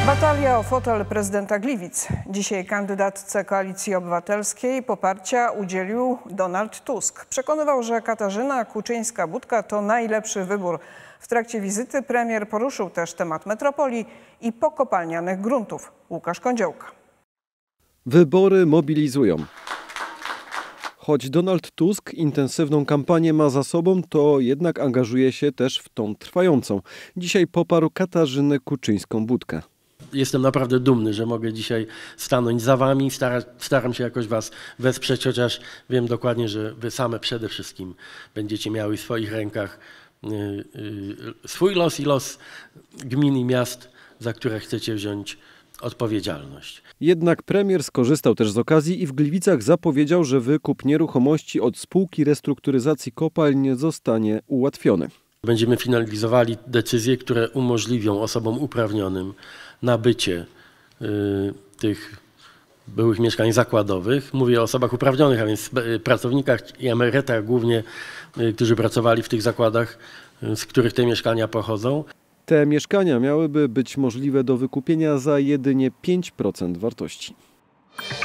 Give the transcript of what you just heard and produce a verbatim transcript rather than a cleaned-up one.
Batalia o fotel prezydenta Gliwic. Dzisiaj kandydatce Koalicji Obywatelskiej poparcia udzielił Donald Tusk. Przekonywał, że Katarzyna Kuczyńska-Budka to najlepszy wybór. W trakcie wizyty premier poruszył też temat metropolii i pokopalnianych gruntów. Łukasz Kądziołka. Wybory mobilizują. Choć Donald Tusk intensywną kampanię ma za sobą, to jednak angażuje się też w tą trwającą. Dzisiaj poparł Katarzynę Kuczyńską-Budkę. Jestem naprawdę dumny, że mogę dzisiaj stanąć za wami. Staram, staram się jakoś was wesprzeć, chociaż wiem dokładnie, że wy same przede wszystkim będziecie miały w swoich rękach y, y, swój los i los gmin i miast, za które chcecie wziąć odpowiedzialność. Jednak premier skorzystał też z okazji i w Gliwicach zapowiedział, że wykup nieruchomości od spółki restrukturyzacji kopalń zostanie ułatwiony. Będziemy finalizowali decyzje, które umożliwią osobom uprawnionym nabycie y, tych byłych mieszkań zakładowych. Mówię o osobach uprawnionych, a więc pracownikach i emerytach głównie, y, którzy pracowali w tych zakładach, y, z których te mieszkania pochodzą. Te mieszkania miałyby być możliwe do wykupienia za jedynie pięć procent wartości.